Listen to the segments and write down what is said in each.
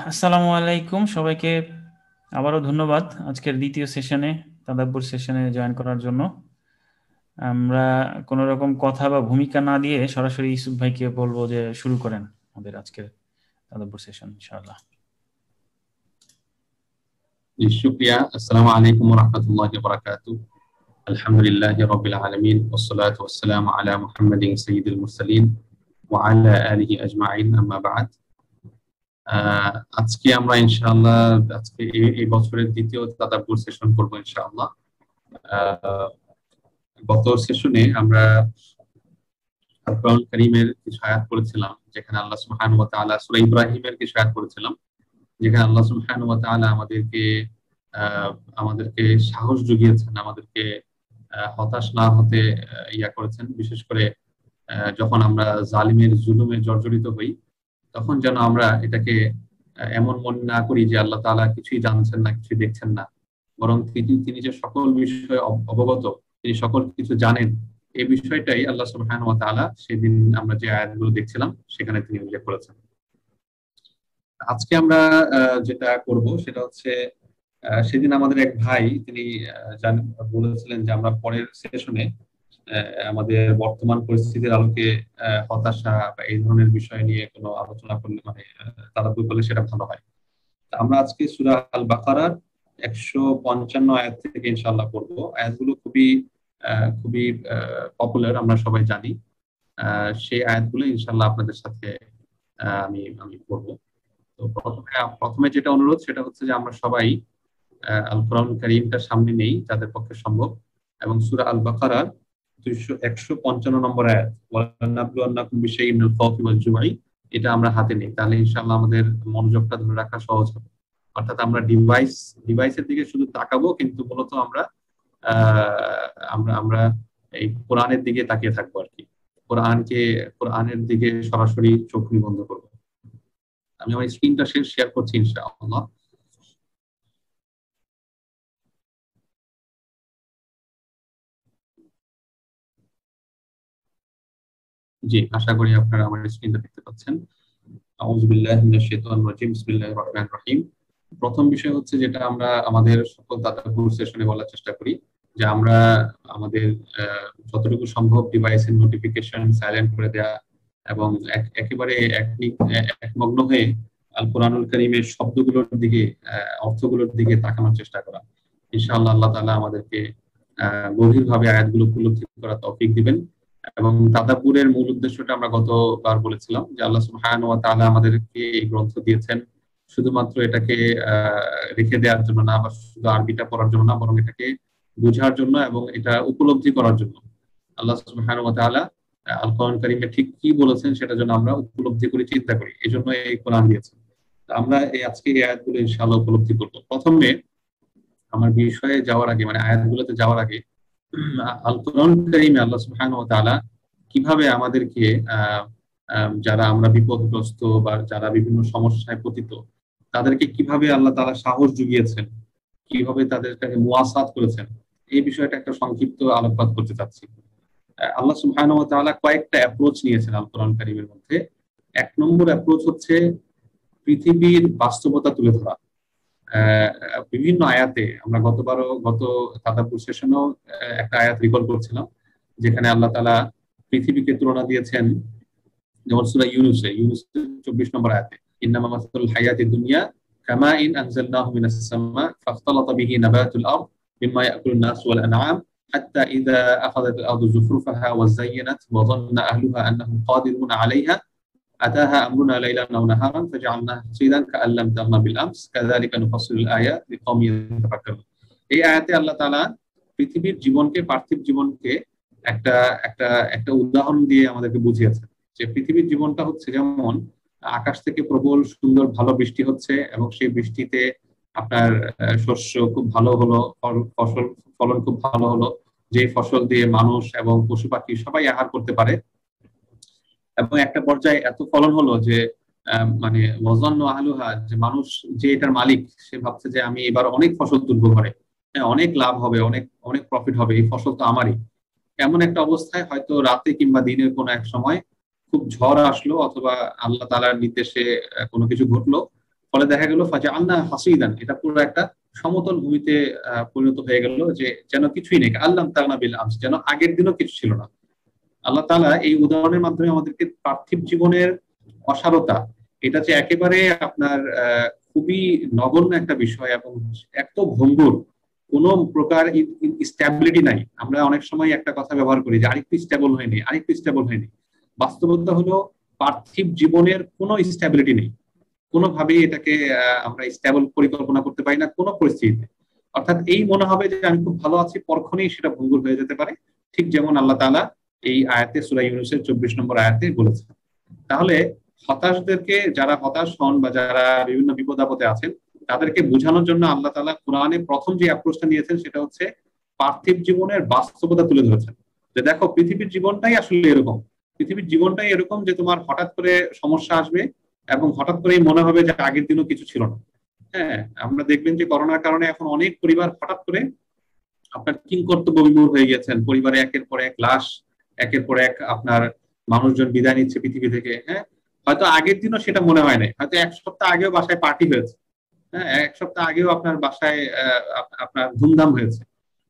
আসসালামু আলাইকুম সবাইকে। আবারও ধন্যবাদ আজকের দ্বিতীয় সেশনে, তাদাব্বুর সেশনে জয়েন করার জন্য। আমরা কোনো রকম কথা বা ভূমিকা না দিয়ে সরাসরি ইউসুফ ভাইকে বলবো যে শুরু করেন আমাদের আজকের তাদাব্বুর সেশন ইনশাআল্লাহ। শুকরিয়া। আসসালামু আলাইকুম ওয়া রাহমাতুল্লাহি ওয়া বারাকাতুহু। আলহামদুলিল্লাহি রাব্বিল আলামিন ওয়াসসালাতু ওয়াসসালামু আলা মুহাম্মাদিন সাইয়্যিদিল মুরসালিন ওয়া আলা আলিহি আজমাইন, আম্মা বা'দ। আজকে আমরা ইনশাআল্লাহ এই বছরের দ্বিতীয় তাদাব্বুর সেশন করব ইনশাআল্লাহ। গত সেশনে আমরা আল কোরআন কারীমের কিছু আয়াত পড়েছিলাম, যেখানে আল্লাহ সুবহানাহু ওয়া তাআলা সূরা ইব্রাহিমের কিছু আয়াত পড়েছিলাম, যেখানে আল্লাহ সুবহানাহু ওয়া তাআলা আমাদেরকে সাহস জুগিয়েছেন, আমাদেরকে হতাশ না হতে করেছেন। বিশেষ করে যখন আমরা জালিমের জুলুমে জর্জরিত হই, তখন যেন আমরা এটাকে এমন মনে না করি যে আল্লাহ তাআলা কিছুই জানছেন না, কিছুই দেখছেন না, বরং তিনি যে সকল বিষয়ে অবগত, তিনি সকল কিছু জানেন, এই বিষয়টাই আল্লাহ সুবহানাহু ওয়া তাআলা সেদিন আমরা যে আয়াতগুলো দেখছিলাম সেখানে তিনি উল্লেখ করেছেন। আজকে আমরা যেটা করব সেটা হচ্ছে, সেদিন আমাদের এক ভাই তিনি বলেছিলেন যে আমরা পরের সেশনে আমাদের বর্তমান পরিস্থিতির আলোকে হতাশা বা এই ধরনের বিষয় নিয়ে কোনো আলোচনা করলে, মানে তাদাব্বুর করলে সেটা ভালো হয়। আমরা আজকে সূরা আল বাকারার 155 আয়াত থেকে ইনশাআল্লাহ পড়বো। আয়াতগুলো খুবই খুবই পপুলার, আমরা সবাই জানি। সেই আয়াতগুলো ইনশাআল্লাহ আপনাদের সাথে আমি পড়বো। তো প্রথমে যেটা অনুরোধ সেটা হচ্ছে যে আমরা সবাই আল কোরআন কারীমটা সামনে নেই যাদের পক্ষে সম্ভব, এবং সূরা আল বাকারার 155 নম্বর আয়াত, ওয়ালানাবলুওয়ান্নাকুম বিশাইইন মিনাল খাউফি ওয়াল জু'i, এটা আমরা হাতে নেই। তাহলে ইনশাআল্লাহ আমাদের মনোযোগটা ধরে রাখা সহজ হবে। অর্থাৎ আমরা ডিভাইসের দিকে শুধু তাকাবো, কিন্তু মূলত আমরা আমরা এই কোরআনের দিকে তাকিয়ে থাকবো আর কি। কোরআনের দিকে সরাসরি চোখ নিবন্ধ করবো। আমি আমার স্ক্রিনটা শেয়ার করছি ইনশাআল্লাহ। জি, আশা করি আপনারা আমার স্ক্রিনটা দেখতে পাচ্ছেন। আউযু বিল্লাহি মিনাশ শাইতানির রাজিম, বিসমিল্লাহির রহমানির রহিম। প্রথম বিষয় হচ্ছে যেটা আমরা আমাদের সকল তাদাব্বুর সেশনে বলার চেষ্টা করি, যে আমরা আমাদের যতটুকু সম্ভব ডিভাইসের নোটিফিকেশন সাইলেন্ট করে দেয়া, এবং একেবারে একমগ্ন হয়ে আল কোরআনুল কারীমের শব্দগুলোর দিকে, অর্থগুলোর দিকে তাকানোর চেষ্টা করা। ইনশাআল্লাহ আল্লাহ তাআলা আমাদেরকে গভীরভাবে আয়াতগুলো উপলব্ধি করার তৌফিক দিবেন। এবং তাদাব্বুরের মূল উদ্দেশ্যটা আমরা গতবার বলেছিলাম, যে আল্লাহ সুবহানাহু ওয়া তাআলা আমাদেরকে এই গ্রন্থ দিয়েছেন শুধুমাত্র এটাকে রেখে দেওয়ার জন্য না, বা শুধু আরবিটা পড়ার জন্য না, বরং এটাকে বোঝার জন্য এবং এটা উপলব্ধি করার জন্য। আল্লাহ সুবহানাহু ওয়া তাআলা আল কোরআন কারীমে ঠিক কি বলেছেন সেটা যেন আমরা উপলব্ধি করে চিন্তা করি, এই জন্য এই কোরআন দিয়েছেন। আমরা আজকে এই আয়াতগুলো ইনশাআল্লাহ উপলব্ধি করব। প্রথমে আমার বিষয়ে যাওয়ার আগে, মানে আয়াতগুলোতে যাওয়ার আগে, আল কোরআন কারীমে আল্লাহ সুবহানাহু ওয়া তাআলা কিভাবে আমাদেরকে যারা আমরা বিপদগ্রস্ত বা যারা বিভিন্ন সমস্যায় পতিত, তাদেরকে কিভাবে আল্লাহ তাআলা সাহস জুগিয়েছেন, কিভাবে তাদেরকে মুয়াসাত করেছেন, এই বিষয়টা একটা সংক্ষিপ্ত আলোকপাত করতে চাচ্ছি। আল্লাহ সুবহানাহু ওয়া তাআলা কয়েকটা অ্যাপ্রোচ নিয়েছেন আল কোরআন কারীমের মধ্যে। এক নম্বর অ্যাপ্রোচ হচ্ছে পৃথিবীর বাস্তবতা তুলে ধরা। বিভিন্ন আয়াতে আমরা গত তাদাব্বুর সেশনেও একটা আয়াত রিকল করছিলাম, যেখানে আল্লাহ তাআলা পৃথিবীকে তুলনা দিয়েছেন, যেমন সূরা ইউনূসের 24 নম্বর আয়াতে, ইন্নামা মাসালুল হায়াতিদ দুনিয়া কামাইন আনজালনাহু মিনাস সামা ফাখতালাতা বিহি নাবাতুল আরদ মিম্মা ইয়াকুলুন নাস ওয়াল আনআম হাত্তা ইযা আখাযাতিল আরদু যুখরুফাহা ওয়া যায়্যানাত ওয়া যান্না আহলুহা আন্নাহুম কাদিরুন আলাইহা আতাহা আমরুনা লাইলান ওয়া নাহারান ফাজআলনাহা হাসীদান কাআল্লাম তাগনা বিল আমস কাযালিকা নুফাসসিলুল আয়াত লিকাওমিন ইয়াতাফাক্কারুন। এই আয়াতে আল্লাহ তাআলা পৃথিবীর জীবনকে, পার্থিব জীবনকে একটা একটা একটা উদাহরণ দিয়ে আমাদেরকে বুঝিয়েছেন, যে পৃথিবীর জীবনটা হচ্ছে যেমন আকাশ থেকে প্রবল সুন্দর ভালো বৃষ্টি হচ্ছে, এবং সেই বৃষ্টিতে আপনার শস্য খুব ভালো হলো, ফলন খুব ভালো হলো, যে ফসল দিয়ে মানুষ এবং পশু পাখি সবাই আহার করতে পারে। এবং একটা পর্যায়ে এত ফলন হলো যে মানে ওয়াজান্নু আহলুহা, যে মানুষ যে এটার মালিক, সে ভাবছে যে আমি এবার অনেক ফসল তুলবো ঘরে, অনেক লাভ হবে, অনেক অনেক প্রফিট হবে, এই ফসল তো আমারই। এমন একটা অবস্থায় হয়তো রাতে কিংবা দিনের কোনো এক সময় খুব ঝড় আসলো, অথবা আল্লাহ তাআলার নির্দেশে কোনো কিছু ঘটলো, ফলে দেখা গেল ফাজআলনা হাসিদান, এটা পুরো একটা সমতল ভূমিতে পরিণত হয়ে গেল, যে যেন কিছুই নেই, আল্লাম তাগনা বিল আমস, যেন আগের দিনও কিছু ছিল না। আল্লাহ তাআলা এই উদাহরণের মাধ্যমে আমাদেরকে পার্থিব জীবনের অসারতা, এটা যে একেবারে আপনার খুবই নগণ্য একটা বিষয় এবং এত ভঙ্গুর, কোনো প্রকার স্ট্যাবিলিটি নাই। আমরা অনেক সময় একটা কথা ব্যবহার করি যে আরেকটু স্টেবল হয়নি, আরেকটু স্টেবল হয়নি। বাস্তবতা হলো পার্থিব জীবনের কোনো স্ট্যাবিলিটি নেই, কোনোভাবেই এটাকে আমরা স্টেবল পরিকল্পনা করতে পারি না কোনো পরিস্থিতিতে। অর্থাৎ এই মনে হবে যে আমি খুব ভালো আছি, পরক্ষণেই সেটা ভঙ্গুর হয়ে যেতে পারে, ঠিক যেমন আল্লাহ তাআলা এই আয়াতে সূরা ইউনূসের 24 নম্বর আয়াতে বলেছেন। তাহলে হতাশদেরকে, যারা হতাশ হন বা যারা বিভিন্ন বিপদ আপদে আছেন, তাদেরকে বোঝানোর জন্য আল্লাহ তাআলা কোরআনে প্রথম যে অ্যাপ্রোচটা নিয়েছেন সেটা হচ্ছে পার্থিব জীবনের বাস্তবতা তুলে ধরেছেন। যে দেখো, পৃথিবীর জীবনটাই আসলে এরকম, পৃথিবীর জীবনটাই এরকম যে তোমার হঠাৎ করে সমস্যা আসবে এবং হঠাৎ করেই মনে হবে যে আগের দিনও কিছু ছিল না। হ্যাঁ, আমরা দেখবেন যে করোনার কারণে এখন অনেক পরিবার হঠাৎ করে আপনার কিংকর্তব্য বিমূঢ় হয়ে গেছেন, পরিবারে একের পর এক লাশ, একের পর এক আপনার মানুষজন বিদায় নিচ্ছে পৃথিবী থেকে। হ্যাঁ, হয়তো আগের দিনও সেটা মনে হয় নাই, হয়তো এক সপ্তাহ আগেও বাসায় পার্টি হয়েছে, হ্যাঁ, এক সপ্তাহ আগেও আপনার বাসায় আপনার ধুমধাম হয়েছে।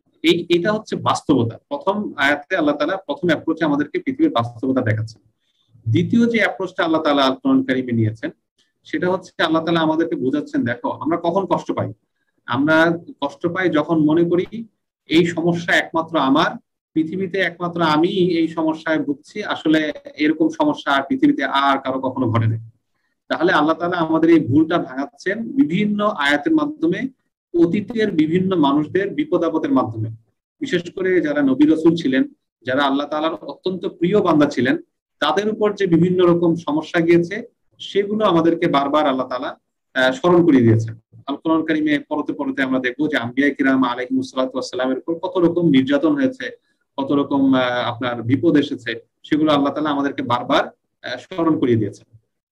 এটা হচ্ছে বাস্তবতা। প্রথম আয়াতে আল্লাহ তাআলা প্রথম অ্যাপ্রোচে আমাদেরকে পৃথিবীর বাস্তবতা দেখাচ্ছেন। দ্বিতীয় যে অ্যাপ্রোচটা আল্লাহ তাআলা আল কোরআন কারীমে নিয়েছেন সেটা হচ্ছে আল্লাহ তাআলা আমাদেরকে বোঝাচ্ছেন, দেখো আমরা কখন কষ্ট পাই। আমরা কষ্ট পাই যখন মনে করি এই সমস্যা একমাত্র আমার, পৃথিবীতে একমাত্র আমি এই সমস্যায় ভুগছি, আসলে এরকম সমস্যা আর পৃথিবীতে আর কারো কখনো ঘটেনি। তাহলে আল্লাহ তাআলা আমাদের এই ভুলটা ভাঙাচ্ছেন বিভিন্ন আয়াতের মাধ্যমে, অতীতের বিভিন্ন মানুষদের বিপদ আপদের মাধ্যমে। বিশেষ করে যারা নবী রাসূল ছিলেন, যারা আল্লাহ তাআলার অত্যন্ত প্রিয় বান্দা ছিলেন, তাদের উপর যে বিভিন্ন রকম সমস্যা গিয়েছে সেগুলো আমাদেরকে বারবার আল্লাহ তাআলা স্মরণ করিয়ে দিয়েছেন। আল কোরআন কারীমে পড়তে পড়তে আমরা দেখবো যে আম্বিয়া কিরাম আলাইহিমুস সালাতু ওয়াস সালামের উপর কত রকম নির্যাতন হয়েছে, কত রকম আপনার বিপদ এসেছে, সেগুলো আল্লাহ তাআলা আমাদেরকে বারবার স্মরণ করিয়ে দিয়েছেন।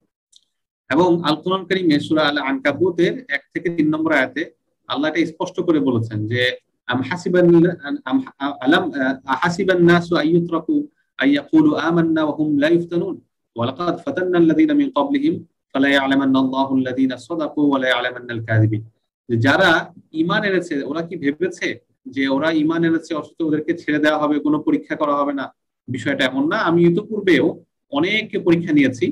এবং আল কোরআন কারীমে সূরা আল আনকাবুতের 1 থেকে 3 নম্বর আয়াতে আল্লাহ এটা স্পষ্ট করে বলেছেন যে আহাসিবান নাসু আইয়ুতরাকু আইয়াকুলু আমান্না ওয়া হুম লা ইফতানুন ওয়া লাকাদ ফাতান্না আল্লাযীনা মিন ক্বাবলিহিম ফালা ইয়ালামান্না আল্লাহু আল্লাযীনা সাদাকু ওয়া লা ইয়ালামান্নাল কাযিবিন। যারা ঈমান এনেছে ওরা কি ভেবেছে যে ওরা ঈমান এনেছে অথচ ওদেরকে ছেড়ে দেওয়া হবে, কোনো পরীক্ষা করা হবে না? বিষয়টা এমন না। আমি ইতিপূর্বেও অনেক পরীক্ষা নিয়েছি,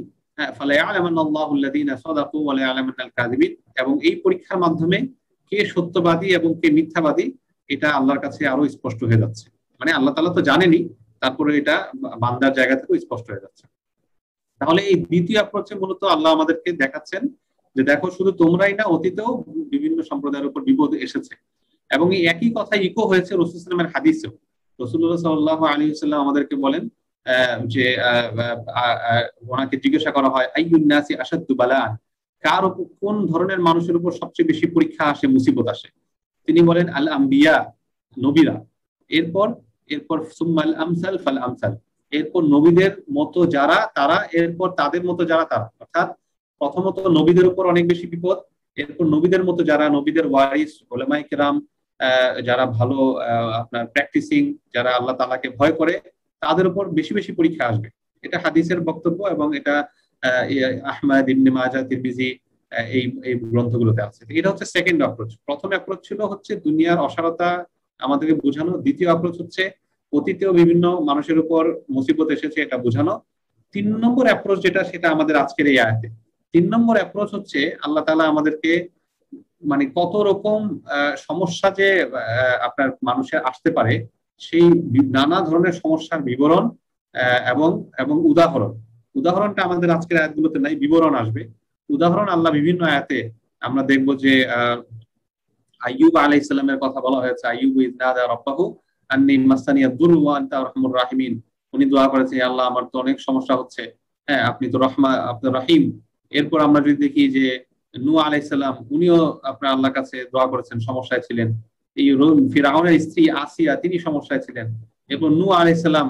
এবং এই পরীক্ষার মাধ্যমে কে সত্যবাদী এবং কে মিথ্যাবাদী এটা আল্লাহর কাছে আরো স্পষ্ট হয়ে যাচ্ছে। মানে আল্লাহ তাআলা তো জানেনই, তারপরে এটা বান্দার জায়গা থেকেও স্পষ্ট হয়ে যাচ্ছে। তাহলে এই দ্বিতীয় অ্যাপ্রোচে মূলত আল্লাহ আমাদেরকে দেখাচ্ছেন যে দেখো, শুধু তোমরাই না, অতীতেও বিভিন্ন সম্প্রদায়ের উপর বিপদ এসেছে। এবং এই একই কথা ইকো হয়েছে রাসূল সাল্লাল্লাহু আলাইহি ওয়াসাল্লামের হাদিসেও। রাসূলুল্লাহ সাল্লাল্লাহু আলাইহি ওয়াসাল্লাম আমাদেরকে বলেন যে ওনাকে জিজ্ঞাসা করা হয়, আইয়ুন নাসি আশাদ্দু বালাআন, কার উপর, কোন ধরনের মানুষের উপর সবচেয়ে বেশি পরীক্ষা আসে, মুসিবত আসে? তিনি বলেন আল আম্বিয়া, নবীরা। এরপর এরপর সুম্মাল আমসাল ফাল আমসাল, এরপর নবীদের মতো যারা তারা, এরপর তাদের মতো যারা তারা। অর্থাৎ প্রথমত নবীদের উপর অনেক বেশি বিপদ, এরপর নবীদের মতো যারা, নবীদের ওয়ারিস উলামায়ে কেরাম, যারা ভালো আপনার প্র্যাকটিসিং, যারা আল্লাহ তাআলাকে ভয় করে, তাদের উপর বেশি বেশি পরীক্ষা আসবে। এটা হাদিসের বক্তব্য এবং এটা আহমদ, ইবনে মাজাহ, তিরমিজি এই গ্রন্থগুলোতে আছে। এটা হচ্ছে সেকেন্ড অ্যাপ্রোচ। প্রথম অ্যাপ্রোচ ছিল হচ্ছে দুনিয়ার অসারতা আমাদেরকে বোঝানো, দ্বিতীয় অ্যাপ্রোচ হচ্ছে অতীতেও বিভিন্ন মানুষের উপর মুসিবত এসেছে এটা বোঝানো। 3 নম্বর অ্যাপ্রোচ যেটা, সেটা আমাদের আজকের এই আয়াতে। 3 নম্বর অ্যাপ্রোচ হচ্ছে আল্লাহ তাআলা আমাদেরকে মানে কত রকম সমস্যা যে আপনার মানুষের আসতে পারে, সেই নানা ধরনের সমস্যার বিবরণ এবং এবং উদাহরণটা আমাদের আজকের আয়াতগুলোতে নাই, বিবরণ আসবে। উদাহরণ আল্লাহ বিভিন্ন আয়াতে আমরা দেখব যে আইয়ুব আলাইহিস সালামের কথা বলা হয়েছে। আইয়ুব ইয নাদা রাব্বাহু আন্নী মাসানিয়াদ দুররু ওয়া আনতা আরহামুর রাহিমিন। উনি দোয়া করেছেন, আল্লাহ আমার তো অনেক সমস্যা হচ্ছে, হ্যাঁ আপনি তো আপনি রহিম। এরপর আমরা যদি দেখি যে নূহ আলাইহিস সালাম, উনিও আপনার আল্লাহর কাছে দোয়া করেছেন, সমস্যায় ছিলেন। এই ফিরআউনের স্ত্রী আসিয়া, তিনি সমস্যায় ছিলেন। এবং নূহ আলাইহিস সালাম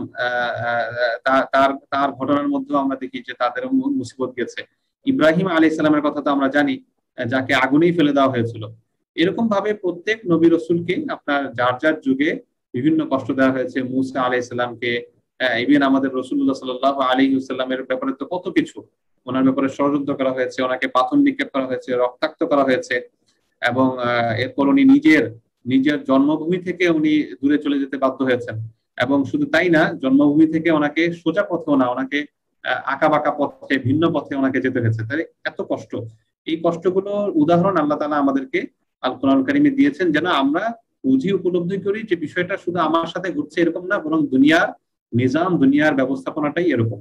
তার ঘটনার মধ্যেও আমরা দেখি যে তাদের মুসিবত গেছে। ইব্রাহিম আলাইহিস সালামের কথা তো আমরা জানি, যাকে আগুনেই ফেলে দেওয়া হয়েছিল। এরকম ভাবে প্রত্যেক নবী রাসূলকে আপনার যার যার যুগে বিভিন্ন কষ্ট দেওয়া হয়েছে। মূসা আলাইহিস সালামকে ইভেন আমাদের রাসূলুল্লাহ সাল্লাল্লাহু আলাইহি ওয়াসাল্লামের ব্যাপারে তো কত কিছু, ওনার ব্যাপারে ষড়যন্ত্র করা হয়েছে, ওনাকে পাথর নিক্ষেপ করা হয়েছে, রক্তাক্ত করা হয়েছে, এবং এরপর উনি নিজের নিজের জন্মভূমি থেকে উনি দূরে চলে যেতে বাধ্য হয়েছেন। এবং শুধু তাই না, জন্মভূমি থেকে ওনাকে সোজা পথেও না, ওনাকে আঁকা বাঁকা পথে, ভিন্ন পথে ওনাকে যেতে হয়েছে। তাই এত কষ্ট, এই কষ্টগুলোর উদাহরণ আল্লাহ তাআলা আমাদেরকে আল কোরআন কারিমে দিয়েছেন, যেন আমরা বুঝি, উপলব্ধি করি যে বিষয়টা শুধু আমার সাথে ঘটছে এরকম না, বরং দুনিয়ার নিজাম, দুনিয়ার ব্যবস্থাপনাটাই এরকম।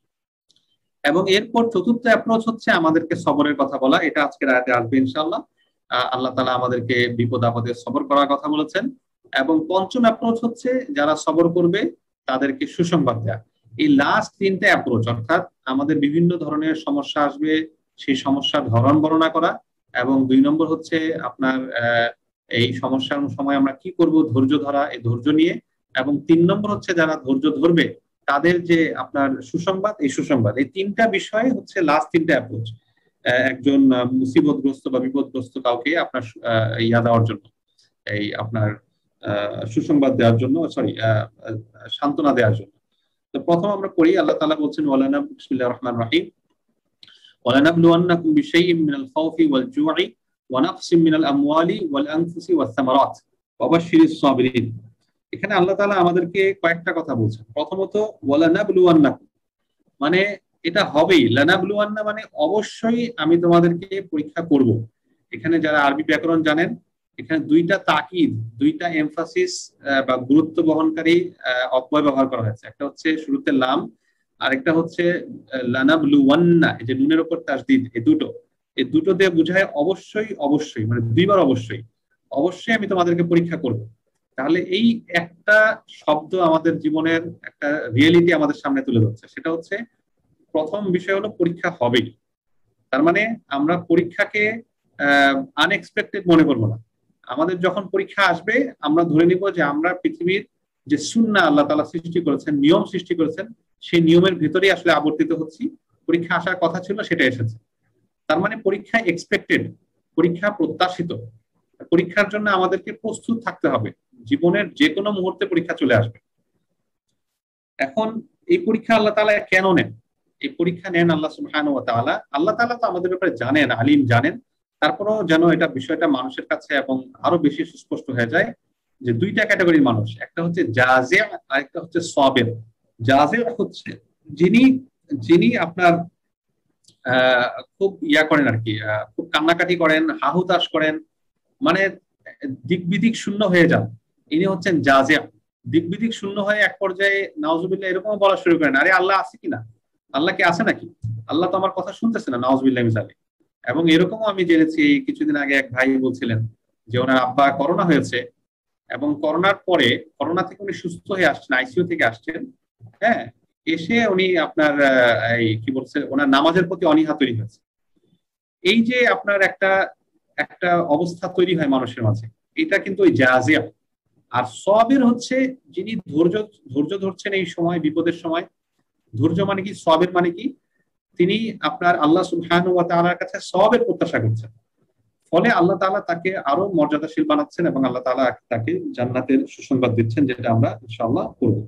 এবং এরপর চতুর্থ অ্যাপ্রোচ হচ্ছে আমাদেরকে সবরের কথা বলা। এটা আজকের আয়াতে আসবে ইনশাআল্লাহ। আল্লাহ তাআলা আমাদেরকে বিপদ আপদে সবর করার কথা বলেছেন। এবং পঞ্চম অ্যাপ্রোচ হচ্ছে যারা সবর করবে তাদেরকে সুসংবাদ দেয়া। এই লাস্ট তিনটে অ্যাপ্রোচ, অর্থাৎ আমাদের বিভিন্ন ধরনের সমস্যা আসবে, সেই সমস্যার ধরন বর্ণনা করা, এবং 2 নম্বর হচ্ছে আপনার এই সমস্যার সময় আমরা কি করব, ধৈর্য ধরা, এই ধৈর্য নিয়ে, এবং 3 নম্বর হচ্ছে যারা ধৈর্য ধরবে তাদের যে আপনার সুসংবাদ, এই সুসংবাদ, এই তিনটা বিষয় হচ্ছে লাস্ট তিনটা অ্যাপ্রোচ একজন মুসিবতগ্রস্ত বা বিপদগ্রস্ত কাউকে আপনার ইয়া দেওয়ার জন্য, এই আপনার সুসংবাদ দেওয়ার জন্য, সান্ত্বনা দেওয়ার জন্য। তো প্রথম আমরা পড়ি, আল্লাহ তাআলা বলছেন বিসমিল্লাহির রহমানির রহিম, ওয়ালানাবলুওয়ান্নাকুম বিশাইইম মিনাল খাউফি ওয়াল জু'i ওয়া নাকসিম মিনাল আমওয়ালি ওয়াল আনফুসি ওয়াস সামারাত ওয়া বাশশিরিস সাবিরিন। এখানে আল্লাহ তাআলা আমাদেরকে কয়েকটা কথা বলছেন। প্রথমত ওয়ালানাবলুওয়ান্নাকুম, মানে এটা হবেই, লানাবলুওয়ান্না মানে অবশ্যই আমি তোমাদেরকে পরীক্ষা করব। এখানে যারা আরবি ব্যাকরণ জানেন, এখানে দুইটা তাকিদ, দুইটা এমফাসিস বা গুরুত্ব বহনকারী অব্যয় ব্যবহার করা হয়েছে। একটা হচ্ছে শুরুতে লাম, আর একটা হচ্ছে লানাবলুওয়ান্না, এই যে নুনের উপর তাসদিদ, এই দুটো দিয়ে বোঝায় অবশ্যই, অবশ্যই মানে দুইবার অবশ্যই, অবশ্যই আমি তোমাদেরকে পরীক্ষা করব। তাহলে এই একটা শব্দ আমাদের জীবনের একটা রিয়েলিটি আমাদের সামনে তুলে ধরছে। সেটা হচ্ছে প্রথম বিষয় হলো পরীক্ষা হবেই। তার মানে আমরা পরীক্ষাকে আনএক্সপেক্টেড মনে করবো না। আমাদের যখন পরীক্ষা আসবে আমরা ধরে নিব যে আমরা পৃথিবীর যে সুন্নাহ আল্লাহ তাআলা সৃষ্টি করেছেন, নিয়ম সৃষ্টি করেছেন, সেই নিয়মের ভিতরেই আসলে আবর্তিত হচ্ছি। পরীক্ষা আসার কথা ছিল, সেটা এসেছে। তার মানে পরীক্ষা এক্সপেক্টেড, পরীক্ষা প্রত্যাশিত। পরীক্ষার জন্য আমাদেরকে প্রস্তুত থাকতে হবে। জীবনের যে কোনো মুহূর্তে পরীক্ষা চলে আসবে। এখন এই পরীক্ষা আল্লাহ তাআলা কেন নেন? এই পরীক্ষা নেন আল্লাহ সুবহানাহু ওয়া তাআলা। আল্লাহ তাআলা তো আমাদের ব্যাপারে জানেন, আলিম, জানেন। তারপরেও যেন এটা বিষয়টা মানুষের কাছে এবং আরো বেশি সুস্পষ্ট হয়ে যায় যে দুইটা ক্যাটাগরির মানুষ, একটা হচ্ছে জাযি আর একটা হচ্ছে সাবির। জাযি হচ্ছে যিনি যিনি আপনার খুব ইয়া করেন আর কি, খুব কান্নাকাটি করেন, হাহুতাশ করেন, মানে দিকবিদিক শূন্য হয়ে যান, ইনি হচ্ছেন জাযি। দিকবিদিক শূন্য হয়ে এক পর্যায়ে নাউজুবিল্লাহ এরকম বলা শুরু করেন, আরে আল্লাহ আছে কিনা, আল্লাহ কি আছে নাকি, আল্লাহ তো আমার কথা শুনতেছে না, নাউজুবিল্লাহ মিসালে। এবং এরকমও আমি জেনেছি, কিছুদিন আগে এক ভাই বলছিলেন যে ওনার আব্বা করোনা হয়েছে, এবং করোনার পরে, করোনা থেকে উনি সুস্থ হয়ে আসছেন, আইসিইউ থেকে আসছেন, হ্যাঁ, এসে উনি আপনার এই কি বলছে, ওনার নামাজের প্রতি অনীহা তৈরি হয়েছে। এই যে আপনার একটা একটা অবস্থা তৈরি হয় মানুষের মাঝে, এটা কিন্তু ওই জাযিয়া। আর সাবির হচ্ছে যিনি ধৈর্য ধরছেন এই সময়, বিপদের সময়। ধৈর্য মানে কি, সাবির মানে কি, তিনি আপনার আল্লাহ সুবহানাহু ওয়া তাআলার কাছে সওয়াবের প্রত্যাশা করছেন। ফলে আল্লাহ তাআলা তাকে আরো মর্যাদাশীল বানাচ্ছেন এবং আল্লাহ তাআলা তাকে জান্নাতের সুসংবাদ দিচ্ছেন, যেটা আমরা ইনশাআল্লাহ করব।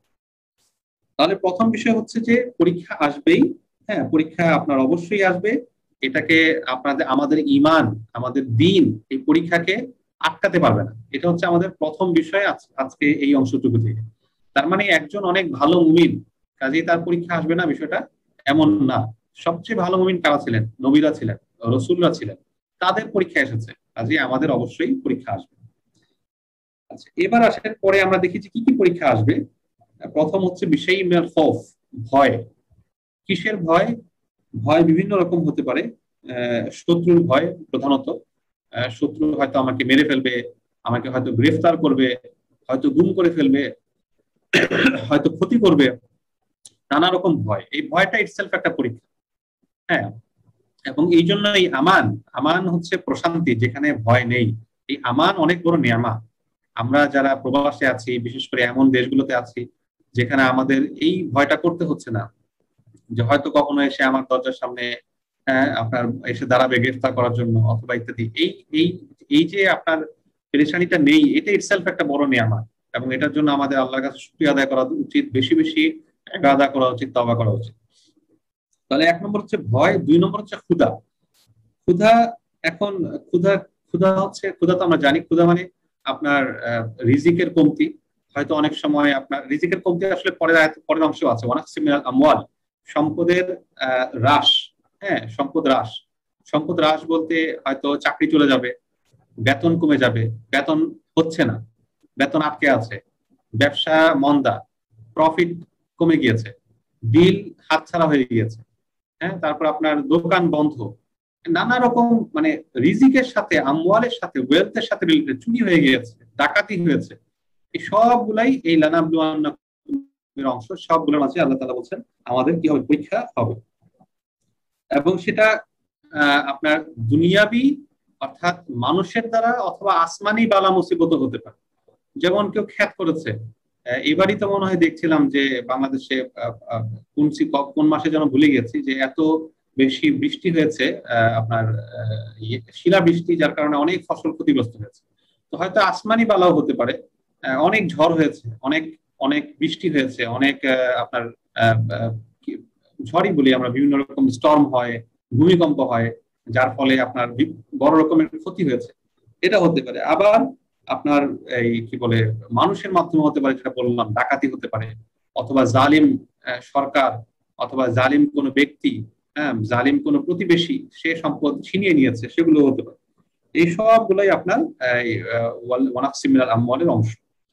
তাহলে প্রথম বিষয় হচ্ছে যে পরীক্ষা আসবেই। হ্যাঁ, পরীক্ষা আপনার অবশ্যই আসবে। এটাকে আমাদের ঈমান, আমাদের দ্বীন এই পরীক্ষাকে আটকাতে পারবে না। এটা হচ্ছে আমাদের প্রথম বিষয় আজকে এই অংশটুকু থেকে। তার মানে একজন অনেক ভালো মুমিন, কাজেই তার পরীক্ষা আসবে না, বিষয়টা এমন না। সবচেয়ে ভালো মুমিন কারা ছিলেন? নবীরা ছিলেন, রাসূলরা ছিলেন, তাদের পরীক্ষা এসেছে, কাজেই আমাদের অবশ্যই পরীক্ষা আসবে। আচ্ছা, এবার আসার পরে আমরা দেখি যে কি কি পরীক্ষা আসবে। প্রথম হচ্ছে বিশাই মিনাল খাউফ, ভয়। কিসের ভয়? ভয় বিভিন্ন রকম হতে পারে। শত্রুর ভয় প্রধানত। শত্রু হয়তো আমাকে মেরে ফেলবে, আমাকে হয়তো গ্রেফতার করবে, হয়তো গুম করে ফেলবে, হয়তো ক্ষতি করবে, নানা রকম ভয়। এই ভয়টা ইটসেলফ একটা পরীক্ষা। হ্যাঁ, এবং এই জন্য এই আমান হচ্ছে প্রশান্তি, যেখানে ভয় নেই। এই আমান অনেক বড় নিয়ামত। আমরা যারা প্রবাসে আছি, বিশেষ করে এমন দেশগুলোতে আছি যেখানে আমাদের এই ভয়টা করতে হচ্ছে না, যে হয়তো কখনো এসে আমার দরজার সামনে আপনার এসে দাঁড়াবে গ্রেফতার করার জন্য অথবা ইত্যাদি। এই এই এই যে আপনার পেরেশানিটা নেই, এটা ইটসেলফ একটা বড় নিয়ামত। এবং এটার জন্য আমাদের আল্লাহর কাছে শুকরিয়া আদায় করা উচিত, বেশি বেশি ইবাদত করা উচিত, তওবা করা উচিত। তাহলে 1 নম্বর হচ্ছে ভয়, 2 নম্বর হচ্ছে ক্ষুধা। ক্ষুধা এখন ক্ষুধা ক্ষুধা হচ্ছে, ক্ষুধা তো আমরা জানি, ক্ষুধা মানে আপনার রিজিকের কমতি। হয়তো অনেক সময় আপনার রিজিকের কমতি আসলে পরের অংশ আছে, ওয়ানাকসিম মিনাল আমওয়াল, সম্পদের হ্রাস। হ্যাঁ, সম্পদ হ্রাস। সম্পদ হ্রাস বলতে হয়তো চাকরি চলে যাবে, বেতন কমে যাবে, বেতন হচ্ছে না, বেতন আটকে আছে, ব্যবসা মন্দা, প্রফিট কমে গিয়েছে, ডিল হাতছাড়া হয়ে গিয়েছে। হ্যাঁ, তারপর আপনার দোকান বন্ধ, নানা রকম মানে রিজিকের সাথে, আমওয়ালের সাথে, ওয়েলথের সাথে রিলেটেড চুরি হয়ে গিয়েছে, ডাকাতি হয়েছে। এই সবগুলাই এই লানাবলুয়ান্নাকুমের অংশ। সবগুলোর মাঝে আল্লাহ তাআলা বলছেন আমাদের কি হবে, পরীক্ষা হবে। এবং সেটা আপনার দুনিয়াবি অর্থাৎ মানুষের দ্বারা অথবা আসমানি বালা মুসিবত হতে পারে। যেমন কেউ খ্যাত করেছে, এবারই তো মনে হয় দেখছিলাম যে বাংলাদেশে কোন মাসে যেন ভুলে গেছি, যে এত বেশি বৃষ্টি হয়েছে, আপনার শিলাবৃষ্টি, যার কারণে অনেক ফসল ক্ষতিগ্রস্ত হয়েছে। তো হয়তো আসমানি বালাও হতে পারে, অনেক ঝড় হয়েছে, অনেক অনেক বৃষ্টি হয়েছে, অনেক আপনার ঝড়ই বলি আমরা, বিভিন্ন রকম স্টর্ম হয়, ভূমিকম্প হয়, যার ফলে আপনার বড় রকমের ক্ষতি হয়েছে, এটা হতে পারে। আবার আপনার এই কি বলে মানুষের মাধ্যমে হতে পারে, যেটা বললাম, ডাকাতি হতে পারে, অথবা জালিম সরকার, অথবা জালিম কোনো ব্যক্তি, হ্যাঁ, জালিম কোনো প্রতিবেশী, সে সম্পদ ছিনিয়ে নিয়েছে, সেগুলো হতে পারে। এই সবগুলোই আপনার ওয়ানাকসিম মিনাল আমওয়ালের অংশ।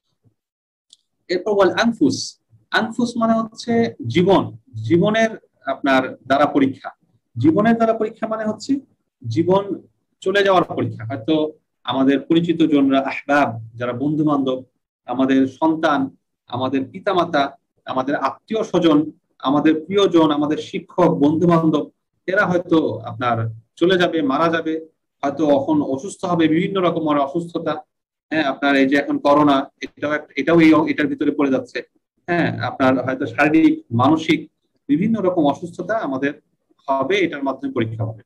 এরপর ওয়াল আনফুস, আনফুস মানে হচ্ছে জীবন, জীবনের আপনার দ্বারা পরীক্ষা। জীবনের দ্বারা পরীক্ষা মানে হচ্ছে জীবন চলে যাওয়ার পরীক্ষা। হয়তো আমাদের পরিচিত জনরা, আহবাব, যারা বন্ধু বান্ধব, আমাদের সন্তান, আমাদের পিতামাতা, আমাদের আত্মীয় স্বজন, আমাদের প্রিয়জন, আমাদের শিক্ষক, বন্ধু বান্ধব, এরা হয়তো আপনার চলে যাবে, মারা যাবে, হয়তো এখন অসুস্থ হবে, বিভিন্ন রকমের অসুস্থতা। হ্যাঁ, আপনার এই যে এখন করোনা, এটাও এটার ভিতরে পড়ে যাচ্ছে। হ্যাঁ, আপনার হয়তো শারীরিক, মানসিক বিভিন্ন রকম অসুস্থতা আমাদের হবে, এটার মাধ্যমে পরীক্ষা হবে।